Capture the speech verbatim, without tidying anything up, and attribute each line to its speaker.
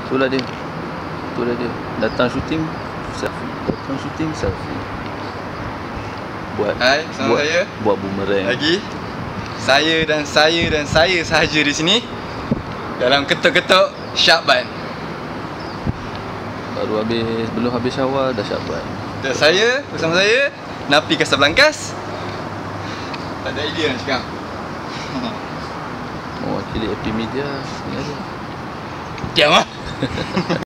Speaker 1: Itulah dia. Itulah dia. Datang syuting selfie. Datang syuting selfie. Buat
Speaker 2: Hai, sama
Speaker 1: buat,
Speaker 2: saya.
Speaker 1: Buat boomerang.
Speaker 2: Lagi saya dan saya dan saya sahaja di sini dalam ketuk-ketuk Syakban.
Speaker 1: Baru habis, belum habis syawal dah Syakban.
Speaker 2: Dan saya, bersama saya Napi Casablancas. Tak ada idea nak cakap.
Speaker 1: Mewakili A P Media. Ni aja.
Speaker 2: Diam lah.